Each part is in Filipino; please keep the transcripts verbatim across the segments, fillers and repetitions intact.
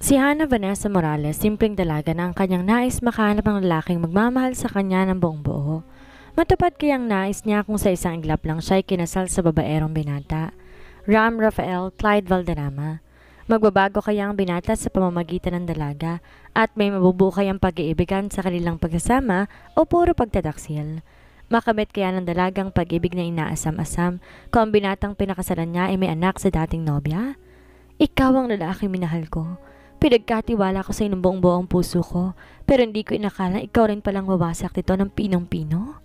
Si Hannah Vanessa Morales, simpleng dalaga na ang kanyang nais makahanap ng lalaking magmamahal sa kanya ng buong buo. Matupad kayang nais niya kung sa isang iglap lang siya ay kinasal sa babaerong binata. Ram Rafael Clyde Valderrama. Magbabago kaya ang binata sa pamamagitan ng dalaga at may mabubuo kayang pag-iibigan sa kanilang pagsasama o puro pagtataksil. Makamit kaya ng dalagang pag-ibig na inaasam-asam kung ang binatang pinakasalan niya ay may anak sa dating nobya? Ikaw ang lalaking minahal ko. Pinagkatiwala ko sa inong buong buong puso ko, pero hindi ko inakala ikaw rin palang wawasak dito ng pinong-pino.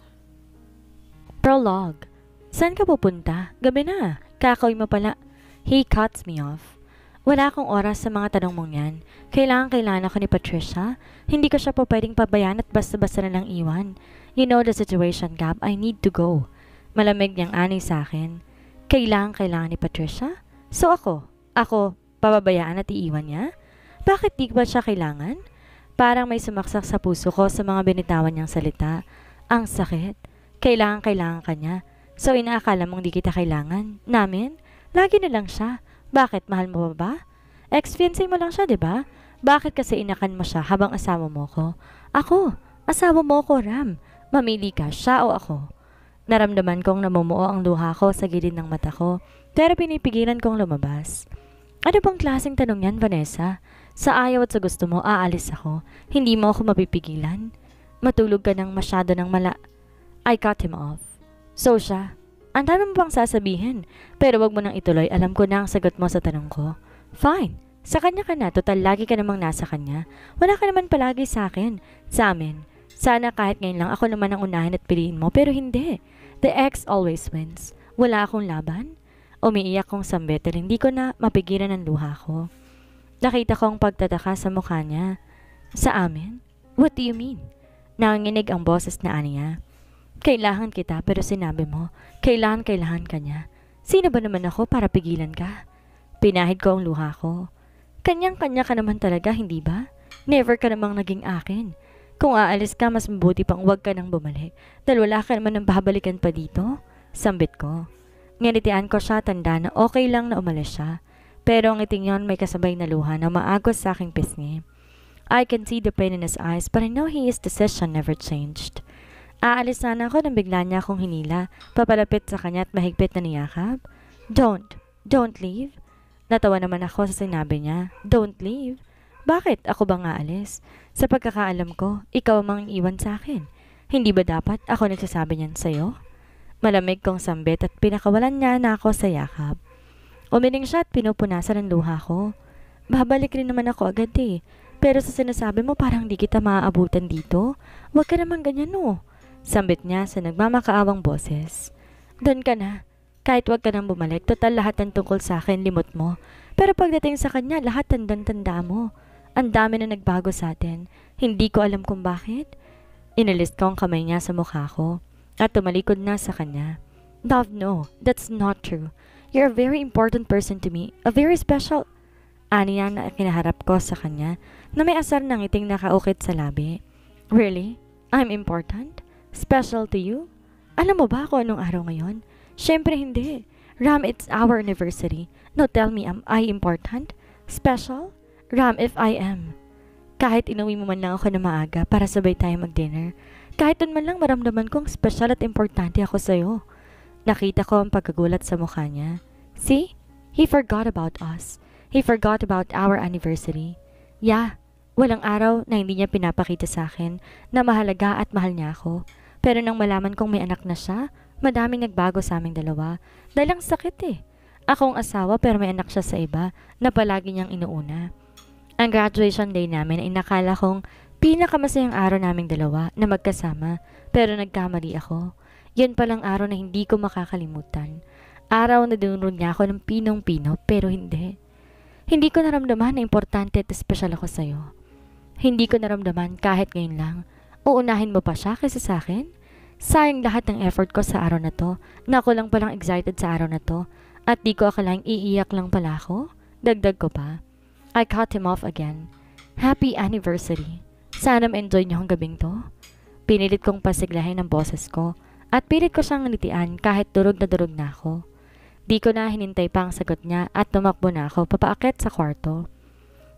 Prologue. Saan ka pupunta? Gabi na. Kakawin mo pala. He cuts me off. Wala akong oras sa mga tanong mong yan. Kailangan-kailangan ako ni Patricia. Hindi ko siya po pwedeng pabayaan at basta-basta na lang iwan. You know the situation, Gab. I need to go. Malamig niyang ani sa akin. Kailangan-kailangan ni Patricia? So ako, ako, pababayaan at iiwan niya? Bakit di ba siya kailangan? Parang may sumaksak sa puso ko sa mga binitawan niyang salita. Ang sakit. Kailangan-kailangan ka niya. So inaakala mong di kita kailangan? Namin? Lagi na lang siya. Bakit? Mahal mo ba ba? Ex-fiancé mo lang siya, di ba? Bakit kasi inakan mo siya habang asawa mo ko? Ako. Asawa mo ko, Ram. Mamili ka, siya o ako. Naramdaman kong namumuo ang luha ko sa gilid ng mata ko, pero pinipigilan kong lumabas. Ano bang klaseng tanong yan, Vanessa? Sa ayaw at sa gusto mo, aalis ako. Hindi mo ako mapipigilan. Matulog ka ng masyado ng mala... I cut him off. So siya, ang dami mo pang sasabihin, pero wag mo nang ituloy, alam ko na ang sagot mo sa tanong ko. Fine, sa kanya ka na, total lagi ka namang nasa kanya. Wala ka naman palagi sa akin, sa amin. Sana kahit ngayon lang ako naman ang unahin at piliin mo, pero hindi. The ex always wins. Wala akong laban. Umiiyak kong sambetel, hindi ko na mapigilan ang luha ko. Nakita ko ang pagtataka sa mukha niya. Sa amin? What do you mean? Nanginginig ang boses na aniya. Kailangan kita pero sinabi mo, kailangan kailangan ka niya. Sino ba naman ako para pigilan ka? Pinahid ko ang luha ko. Kanyang-kanya ka naman talaga, hindi ba? Never ka namang naging akin. Kung aalis ka, mas mabuti pang huwag ka nang bumalik. Dahil wala ka naman ng babalikan pa dito. Sambit ko. Nginitian ko siya, tanda na okay lang na umalis siya. Pero ang ngiting yon may kasabay na luha na maagos sa aking pisngi. I can see the pain in his eyes but I know his decision never changed. Aalis sana ako nang bigla niya akong hinila, papalapit sa kanya at mahigpit na niyakap. Don't, don't leave. Natawa naman ako sa sinabi niya. Don't leave? Bakit? Ako bang aalis? Sa pagkakaalam ko, ikaw ang iwan sa akin. Hindi ba dapat ako nagsasabi niyan sa'yo? Malamig kong sambit at pinakawalan niya na ako sa yakap. Umiling siya at pinupunasan ang luha ko. Babalik rin naman ako agad eh. Pero sa sinasabi mo parang di kita maaabutan dito. Huwag ka naman ganyan no. Sambit niya sa nagmamakaawang boses. Doon ka na. Kahit wag ka nang bumalik, total lahat ng tungkol sa akin limot mo. Pero pagdating sa kanya, lahat tandang-tanda mo. Ang dami na nagbago sa atin. Hindi ko alam kung bakit. Inalis ko ang kamay niya sa mukha ko at tumalikod na sa kanya. Love, no. That's not true. You're a very important person to me. A very special... Aniya na kinaharap ko sa kanya na may asar ng ngiting nakaukit sa labi. Really? I'm important? Special to you? Alam mo ba kung anong araw ngayon? Siyempre hindi. Ram, it's our anniversary. No, tell me, am I important? Special? Ram, if I am. Kahit inuwi mo man lang ako na maaga para sabay tayo mag-dinner, kahit dun man lang maramdaman kong special at importante ako sa'yo. Nakita ko ang pagkagulat sa mukha niya. See? He forgot about us. He forgot about our anniversary. Yeah, walang araw na hindi niya pinapakita sa akin na mahalaga at mahal niya ako. Pero nang malaman kong may anak na siya, madaming nagbago sa aming dalawa. Dahil ang sakit eh. Ako ang asawa pero may anak siya sa iba na palagi niyang inuuna. Ang graduation day namin ay nakala kong pinakamasayang araw naming dalawa na magkasama pero nagkamali ako. Yan palang araw na hindi ko makakalimutan. Araw na dinunod niya ako ng pinong-pino pero hindi. Hindi ko naramdaman na importante at espesyal ako sa'yo. Hindi ko naramdaman kahit ngayon lang. Uunahin mo pa siya kaysa sa akin? Sayang lahat ng effort ko sa araw na to, na ako lang palang excited sa araw na to, at di ko akalaing iiyak lang pala ako? Dagdag ko pa. I cut him off again. Happy anniversary. Sana ma-enjoy niyo ang gabing to. Pinilit kong pasiglahin ang boses ko, at pilit ko siyang nitian kahit durog na durog na ako. Di ko na hinintay pa ang sagot niya at tumakbo na ako papaakit sa kwarto.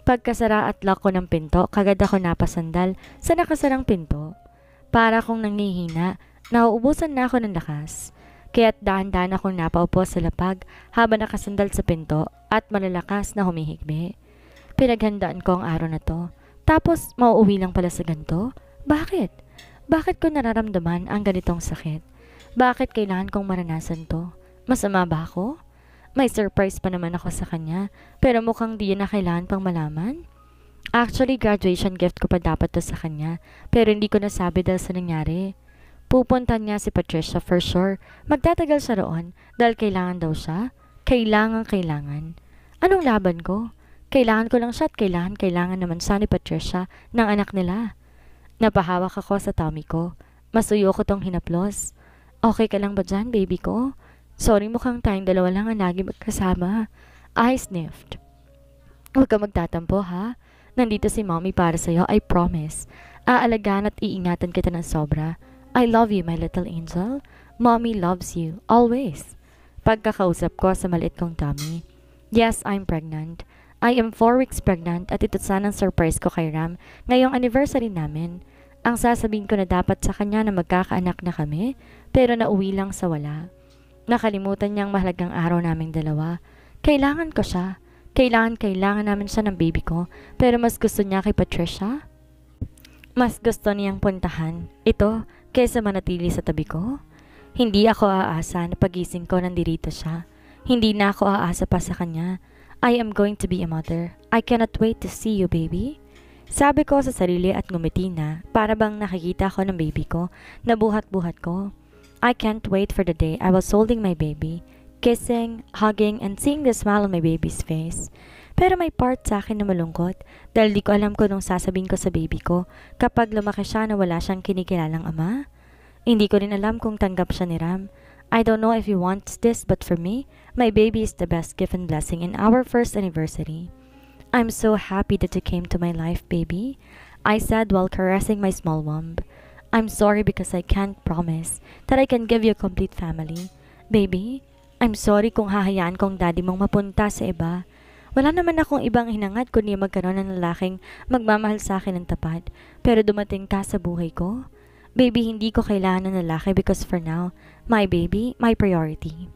Pagkasara at lock ko ng pinto, kagad ako napasandal sa nakasarang pinto. Para kong nanghihina, nauubusan na ako ng lakas. Kaya't dahan-dahan akong napaupo sa lapag habang nakasandal sa pinto at malalakas na humihigbi. Pinaghandaan ko ang araw na to. Tapos mauuwi lang pala sa ganito? Bakit? Bakit ko nararamdaman ang ganitong sakit? Bakit kailangan kong maranasan to? Masama ba ako? May surprise pa naman ako sa kanya, pero mukhang di na kailangan pang malaman. Actually, graduation gift ko pa dapat to sa kanya, pero hindi ko nasabi dahil sa nangyari. Pupunta niya si Patricia for sure. Magtatagal siya roon dahil kailangan daw siya. Kailangan, kailangan. Anong laban ko? Kailangan ko lang siya at kailangan, kailangan naman siya ni Patricia ng anak nila. Napahawak ako sa tummy ko. Masuyo ko tong hinaplos. Okay ka lang ba dyan, baby ko? Sorry, mukhang tayong dalawa lang ang lagi magkasama. I sniffed. Huwag ka magtatampo, ha? Nandito si mommy para sa'yo, I promise. Aalagaan at iingatan kita ng sobra. I love you, my little angel. Mommy loves you, always. Pagkakausap ko sa maliit kong tummy. Yes, I'm pregnant. I am four weeks pregnant at ito sanang surprise ko kay Ram ngayong anniversary namin. Ang sasabihin ko na dapat sa kanya na magkakaanak na kami, pero nauwi lang sa wala. Nakalimutan niyang mahalagang araw naming dalawa. Kailangan ko siya. Kailangan, kailangan namin siya ng baby ko, pero mas gusto niya kay Patricia. Mas gusto niyang puntahan ito kaysa manatili sa tabi ko. Hindi ako aasa na pagising ko nandirito siya. Hindi na ako aasa pa sa kanya. I am going to be a mother. I cannot wait to see you, baby. Sabi ko sa sarili at ngumiti na para bang nakikita ko ng baby ko na buhat-buhat ko. I can't wait for the day I was holding my baby, kissing, hugging, and seeing the smile on my baby's face. Pero may part sa akin na malungkot dahil di ko alam kung anong sasabihin ko sa baby ko kapag lumaki siya na wala siyang kinikilalang ama. Hindi ko rin alam kung tanggap siya ni Ram. I don't know if he wants this, but for me, my baby is the best gift and blessing in our first anniversary. I'm so happy that you came to my life, baby, I said while caressing my small womb. I'm sorry because I can't promise that I can give you a complete family. Baby, I'm sorry kung hahayaan kong daddy mong mapunta sa iba. Wala naman akong ibang hinangad kundi magkaroon ng lalaking magmamahal sa akin ng tapat. Pero dumating ka sa buhay ko. Baby, hindi ko kailangan ng lalaki because for now, my baby, my priority.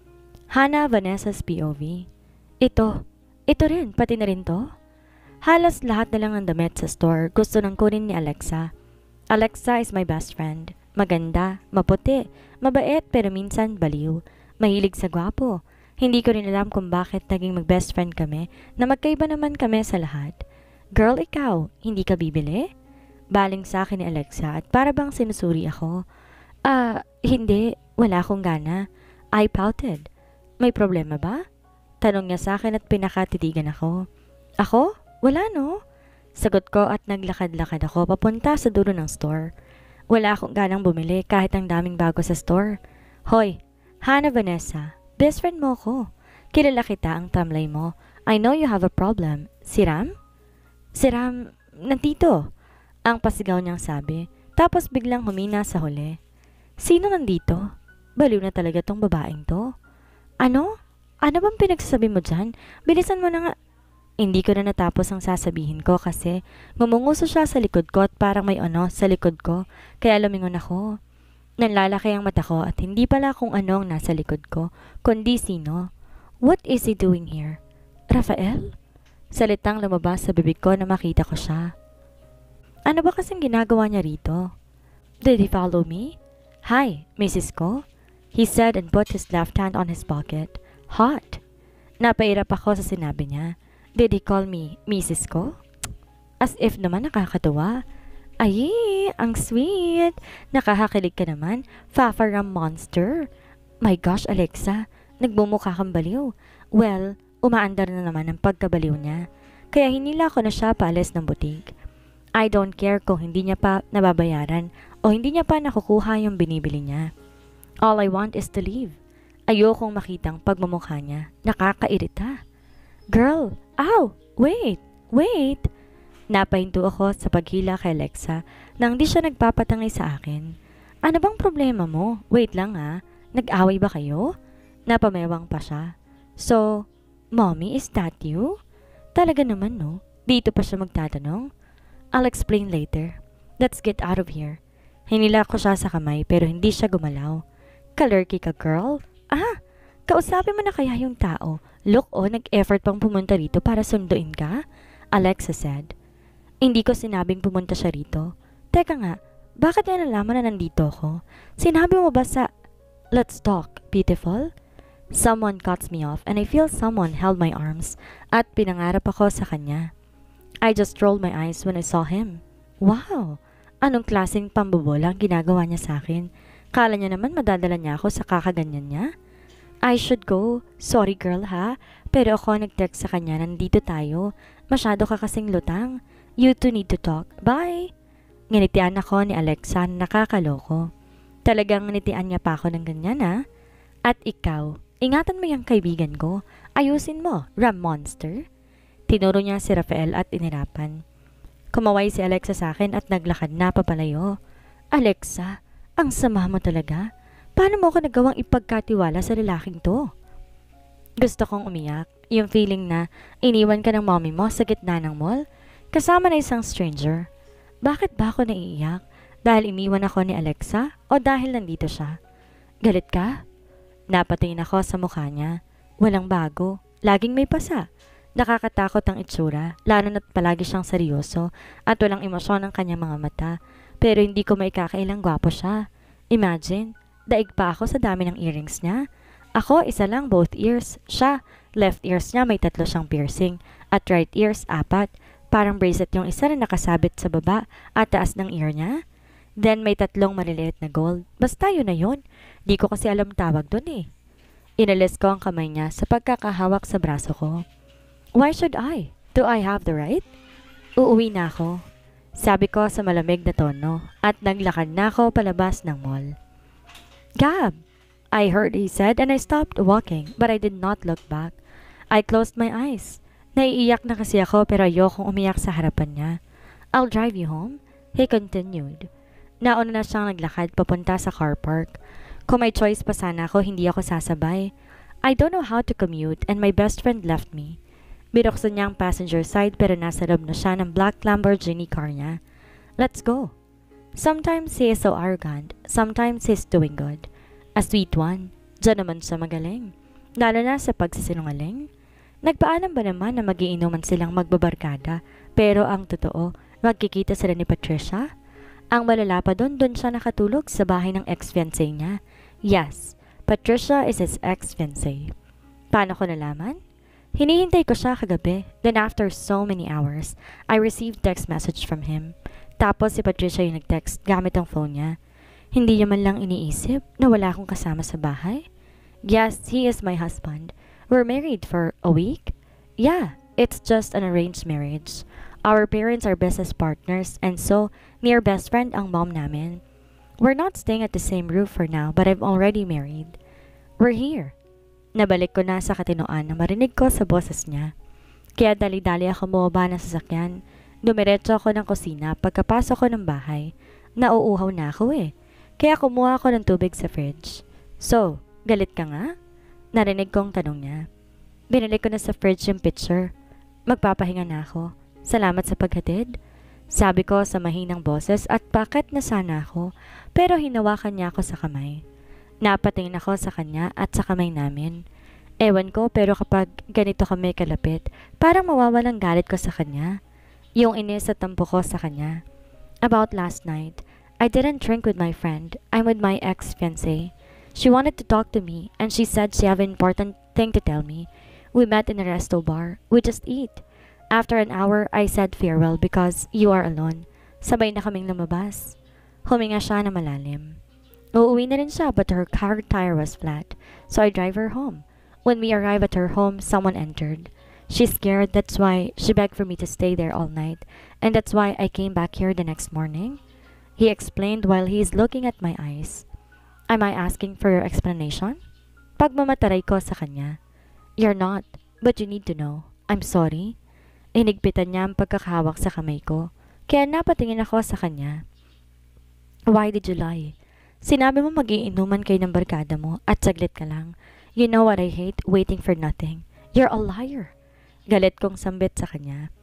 Hannah Vanessa's P O V. Ito, ito rin, pati na rin to. Halos lahat na lang ng damit sa store gusto nang kunin ni Alexa. Alexa is my best friend. Maganda, maputi, mabait pero minsan baliw. Mahilig sa gwapo. Hindi ko rin alam kung bakit naging mag-best friend kami na magkaiba naman kami sa lahat. Girl, ikaw, hindi ka bibili? Baling sa akin ni Alexa at para bang sinusuri ako. Ah, uh, hindi, wala akong gana. I pouted. May problema ba? Tanong niya sa akin at pinakatitigan ako. Ako? Wala no? Sagot ko at naglakad-lakad ako papunta sa dulo ng store. Wala akong ganang bumili kahit ang daming bago sa store. Hoy, Hannah Vanessa, best friend mo ko. Kilala kita ang tamlay mo. I know you have a problem. Si Ram? Si Ram, nandito. Ang pasigaw niyang sabi, tapos biglang humina sa huli. Sino nandito? Baliw na talaga tong babaeng to. Ano? Ano bang pinagsasabi mo dyan? Bilisan mo na nga. Hindi ko na natapos ang sasabihin ko kasi ngumunguso siya sa likod ko at parang may ano sa likod ko, kaya lumingon ako. Nanlalaki ang mata ko at hindi pala kung ano ang nasa likod ko, kundi sino. What is he doing here? Rafael? Salitang lumabas sa bibig ko na makita ko siya. Ano ba kasing ginagawa niya rito? Did he follow me? Hi, Missus Ko? He said and put his left hand on his pocket. Hot. Napairap ako sa sinabi niya. Did he call me Missus Ko? As if naman nakakatuwa. Ay, ang sweet. Nakahakilig ka naman. Fafaram monster. My gosh, Alexa. Nagbumukha kang baliw. Well, umaandar na naman ang pagkabaliw niya. Kaya hinila ko na siya paalis ng butik. I don't care kung hindi niya pa nababayaran o hindi niya pa nakukuha yung binibili niya. All I want is to leave. Ayokong makitang pagmumukha niya. Nakakairita. Girl, ow! Wait! Wait! Napahinto ako sa paghila kay Alexa nang di siya nagpapatangay sa akin. Ano bang problema mo? Wait lang ah. Nag-away ba kayo? Napamewang pa siya. So, Mommy, is that you? Talaga naman no? Dito pa siya magtatanong? I'll explain later. Let's get out of here. Hinila ko siya sa kamay pero hindi siya gumalaw. Kalurky ka, girl? Ah, kausapin mo na kaya yung tao. Look, oh, nag-effort pang pumunta rito para sunduin ka? Alexa said. Hindi ko sinabing pumunta siya rito. Teka nga, bakit niya nalaman na nandito ako? Sinabi mo ba sa... Let's talk, beautiful? Someone cuts me off and I feel someone held my arms at pinangarap ako sa kanya. I just rolled my eyes when I saw him. Wow! Anong klaseng pambobola ang ginagawa niya sa akin? Kala niya naman madadala niya ako sa kakaganyan niya? I should go. Sorry girl ha, pero ako nag-text sa kanya nandito tayo. Masyado ka kasing lutang. You two need to talk. Bye! Nginitian ako ni Alexa na nakakaloko. Talagang nginitian niya pa ako ng ganyan ha? At ikaw, ingatan mo yung kaibigan ko. Ayusin mo, ram monster. Tinuro niya si Rafael at inirapan. Kumaway si Alexa sa akin at naglakad na papalayo. Alexa, ang sama mo talaga. Paano mo ako nagawang ipagkatiwala sa lalaking to? Gusto kong umiyak. Yung feeling na iniwan ka ng mommy mo sa gitna ng mall, kasama na isang stranger. Bakit ba ako naiiyak? Dahil iniwan ako ni Alexa o dahil nandito siya? Galit ka? Napatingin ako sa mukha niya. Walang bago. Laging may pasa. Nakakatakot ang itsura, lalo na't palagi siyang seryoso at walang emosyon ang kanyang mga mata. Pero hindi ko maikakailang gwapo siya. Imagine, daig pa ako sa dami ng earrings niya. Ako, isa lang both ears. Siya, left ears niya may tatlo siyang piercing at right ears, apat. Parang bracelet yung isa na nakasabit sa baba at taas ng ear niya. Then may tatlong maliliit na gold. Basta yun na yun. Di ko kasi alam tawag dun eh. Inalis ko ang kamay niya sa pagkakahawak sa braso ko. Why should I? Do I have the right? Uuwi na ako. Sabi ko sa malamig na tono at naglakad na ako palabas ng mall. Gab! I heard he said and I stopped walking but I did not look back. I closed my eyes. Naiiyak na kasi ako pero ayokong umiyak sa harapan niya. I'll drive you home, he continued. Nauna na siyang naglakad papunta sa car park. Kung may choice pa sana ako, hindi ako sasabay. I don't know how to commute and my best friend left me. Binuksan niya ang passenger side pero nasa loob na siya ng black Lamborghini car niya. Let's go. Sometimes he is so arrogant. Sometimes he's doing good. A sweet one. Diyan naman siya magaling. Lalo na sa pagsisinungaling. Nagpaalam ba naman na magiinuman silang magbabarkada pero ang totoo, magkikita sila ni Patricia? Ang malala pa doon, doon siya nakatulog sa bahay ng ex-fiancé niya. Yes, Patricia is his ex-fiancé. Paano ko nalaman? Hinihintay ko siya kagabi. Then after so many hours, I received text message from him. Tapos si Patricia yung nag-text gamit ang phone niya. Hindi niya man lang iniisip na wala akong kasama sa bahay? Yes, he is my husband. We're married for a week? Yeah, it's just an arranged marriage. Our parents are business partners and so, near best friend ang mom namin. We're not staying at the same roof for now but I'm already married. We're here. Nabalik ko na sa katinoan na marinig ko sa boses niya. Kaya dali-dali ako bumaba ng sasakyan. Dumiretso ako ng kusina pagkapasok ko ng bahay. Nauuhaw na ako eh. Kaya kumuha ako ng tubig sa fridge. So, galit ka nga? Narinig kong tanong niya. Binalik ko na sa fridge yung pitcher. Magpapahinga na ako. Salamat sa paghatid. Sabi ko sa mahinang boses at bakit na sana ako pero hinawakan niya ako sa kamay. Napatingin ako sa kanya at sa kamay namin. Ewan ko pero kapag ganito kami kalapit, parang mawawalang galit ko sa kanya. Yung inis at tampo ko sa kanya. About last night, I didn't drink with my friend. I'm with my ex-fiancé. She wanted to talk to me and she said she have an important thing to tell me. We met in a resto bar. We just eat. After an hour, I said farewell because you are alone. Sabay na kaming lumabas. Huminga siya na malalim. Uuwi na rin siya but her car tire was flat, so I drive her home. When we arrive at her home, someone entered. She's scared, that's why she begged for me to stay there all night, and that's why I came back here the next morning. He explained while he is looking at my eyes. Am I asking for your explanation? Pagmamataray ko sa kanya. You're not, but you need to know. I'm sorry. Inigpitan niya ang pagkakahawak sa kamay ko, kaya napatingin ako sa kanya. Why did you lie? Sinabi mo mag-iinuman kayo ng barkada mo at saglit ka lang. You know what I hate? Waiting for nothing. You're a liar. Galit kong sambit sa kanya.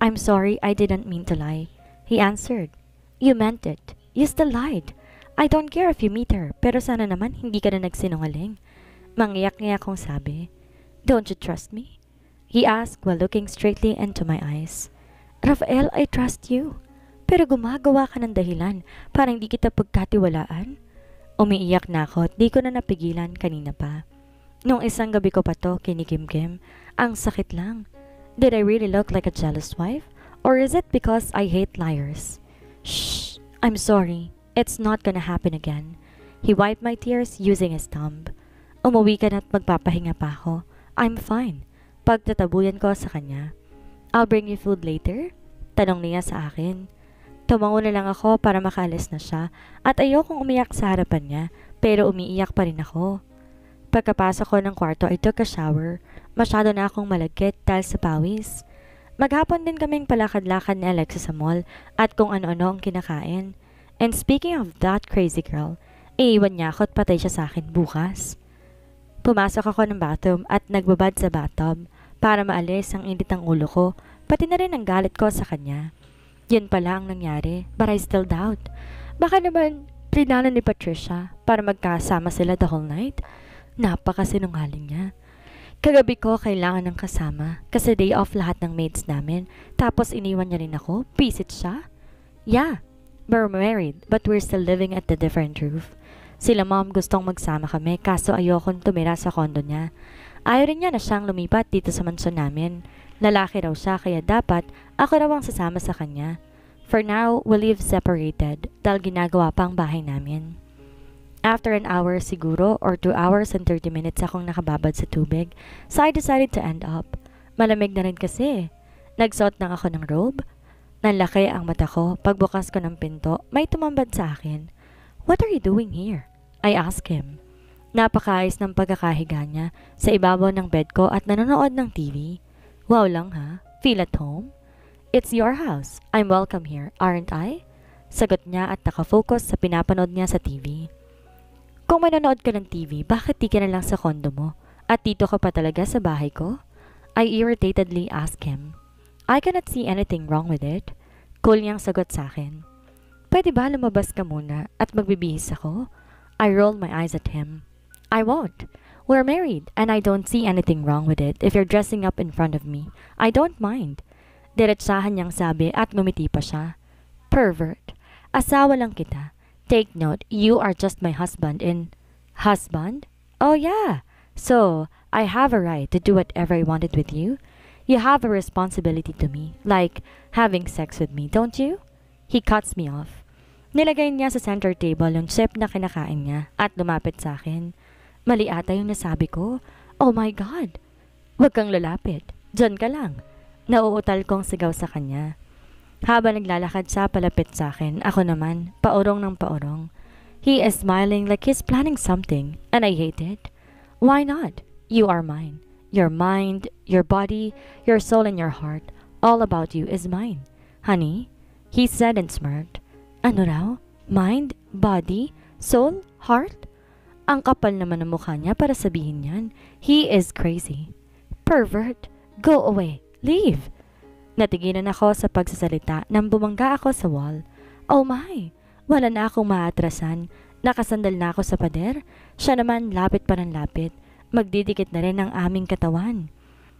I'm sorry, I didn't mean to lie. He answered. You meant it. You still lied. I don't care if you meet her, pero sana naman hindi ka na nagsinungaling. Mangiyak-ngiyak kong sabi. Don't you trust me? He asked while looking straightly into my eyes. Rafael, I trust you. Pero gumagawa ka ng dahilan para hindi kita pagkatiwalaan. Umiiyak na ako at di ko na napigilan kanina pa. Nung isang gabi ko pa to, kinikimkim, ang sakit lang. Did I really look like a jealous wife? Or is it because I hate liars? Shh, I'm sorry. It's not gonna happen again. He wiped my tears using his thumb. Umuwi ka na at magpapahinga pa ako. I'm fine. Pagtatabuyan ko sa kanya. I'll bring you food later? Tanong niya sa akin. Tumango na lang ako para makaalis na siya at ayokong umiyak sa harapan niya pero umiiyak pa rin ako. Pagkapasok ko ng kwarto I took a shower. Masyado na akong malagkit dahil sa pawis. Maghapon din kaming palakad-lakad ni Alexa sa mall at kung ano-ano ang kinakain. And speaking of that crazy girl, iiwan niya ako at patay siya sa akin bukas. Pumasok ako ng bathroom at nagbabad sa bathtub para maalis ang init ng ulo ko, pati na rin ang galit ko sa kanya. Yun pala ang nangyari, but I still doubt. Baka naman, plinano ni Patricia para magkasama sila the whole night. Napakasinungaling niya. Kagabi ko kailangan ng kasama kasi day off lahat ng maids namin, tapos iniwan niya rin ako, visit siya. Yeah, we're married but we're still living at the different roof. Sila mom gustong magsama kami kaso ayokong tumira sa kondo niya. Ayaw rin niya na siyang lumipat dito sa mansyon namin. Lalaki raw siya kaya dapat ako raw ang sasama sa kanya. For now, we live separated dahil ginagawa pa ang bahay namin. After an hour siguro or two hours and thirty minutes akong nakababad sa tubig, so I decided to end up. Malamig na rin kasi. Nagsuot lang ako ng robe. Nanlaki ang mata ko. Pagbukas ko ng pinto, may tumambad sa akin. What are you doing here? I asked him. Napakaayos ng pagkakahiga niya sa ibabaw ng bed ko at nanonood ng T V. Wow lang ha? Feel at home? It's your house. I'm welcome here, aren't I? Sagot niya at nakafocus sa pinapanood niya sa T V. Kung manonood ka ng T V, bakit di ka na lang sa kondo mo? At dito ka pa talaga sa bahay ko? I irritatedly asked him. I cannot see anything wrong with it. Cool niyang sagot sa akin. Pwede ba lumabas ka muna at magbibihis ako? I rolled my eyes at him. I won't. We're married and I don't see anything wrong with it if you're dressing up in front of me. I don't mind. Diretsahan niyang sabi at ngumiti pa siya. Pervert. Asawa lang kita. Take note, you are just my husband in... Husband? Oh yeah. So, I have a right to do whatever I wanted with you. You have a responsibility to me, like having sex with me, don't you? He cuts me off. Nilagay niya sa center table yung chip na kinakain niya at lumapit sa akin. Mali ata yung nasabi ko. Oh my God! Huwag kang lalapit. Diyan ka lang. Nauutal kong sigaw sa kanya. Habang naglalakad siya palapit sa akin, ako naman, paurong ng paurong. He is smiling like he's planning something, and I hate it. Why not? You are mine. Your mind, your body, your soul and your heart, all about you is mine. Honey, he said and smirked. Ano raw? Mind, body, soul, heart? Ang kapal naman ng mukha niya para sabihin yan. He is crazy. Pervert. Go away. Leave. Natigilan ako sa pagsasalita nang bumangga ako sa wall. Oh my! Wala na akong maatrasan. Nakasandal na ako sa pader. Siya naman lapit pa ng lapit. Magdidikit na rin ang aming katawan.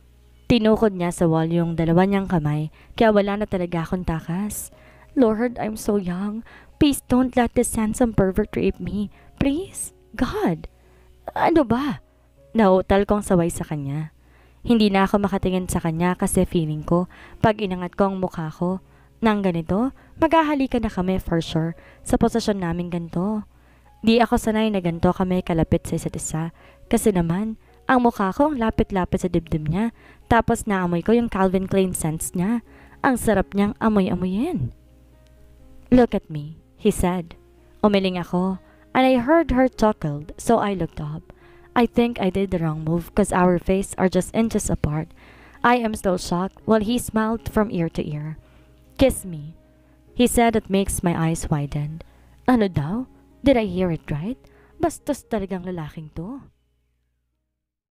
Tinukod niya sa wall yung dalawa niyang kamay, kaya wala na talaga akong takas. Lord, I'm so young. Please don't let this handsome pervert rape me. Please? God! Ano ba? Nauutal kong saway sa kanya. Hindi na ako makatingin sa kanya kasi feeling ko, pag inangat ko ang mukha ko, nang ganito, maghahalikan na kami for sure sa posisyon namin ganito. Di ako sanay na ganito kami kalapit sa isa't isa kasi naman, ang mukha ko ang lapit-lapit sa dibdib niya tapos naamoy ko yung Calvin Klein scents niya. Ang sarap niyang amoy-amoyin. Look at me, he said. Umiling ako and I heard her chuckled so I looked up. I think I did the wrong move because our faces are just inches apart. I am still shocked while he smiled from ear to ear. Kiss me, he said. That makes my eyes widen. Ano daw? Did I hear it right? Bastos talagang lalaking to.